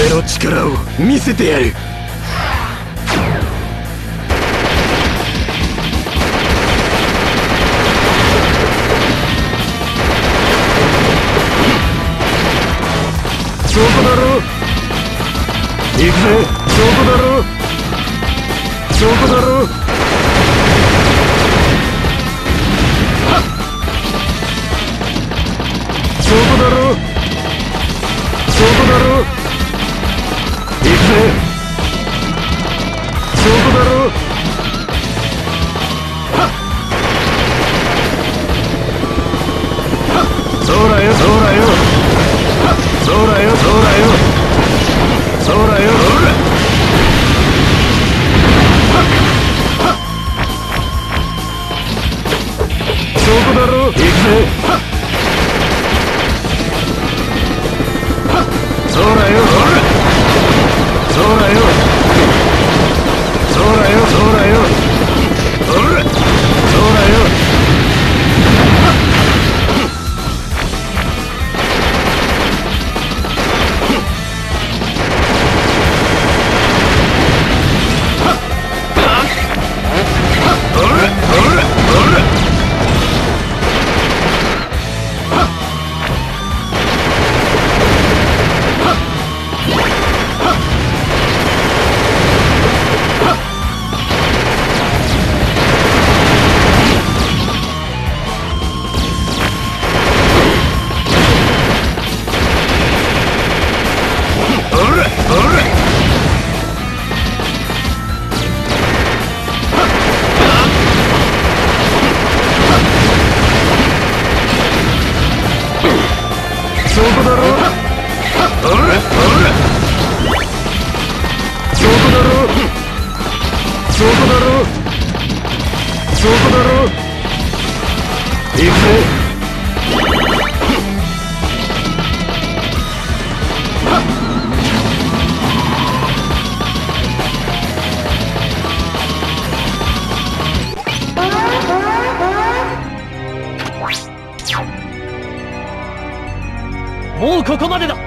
俺の力を見せてやる。そこだろ。行くぜ。そこだろ。そこだろ。そこだろ。そこだろ。行くぜ。そこだろ。そうだよ、そうだよ。そうだよ、そうだよ。そうだよ、ほら。そこだろ。行くぜ。そうだよ、ほら。そうだよ。そうだよ、そうだよ。ほら。そうだよ。そこだろ。ほらほら。そこだろ。そこだろ。そこだろ。行くぜ。 もうここまでだ。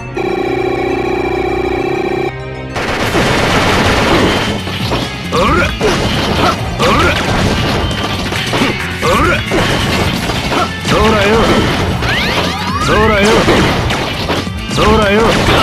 ほらほらほら。そうだよ。そうだよ。そうだよ。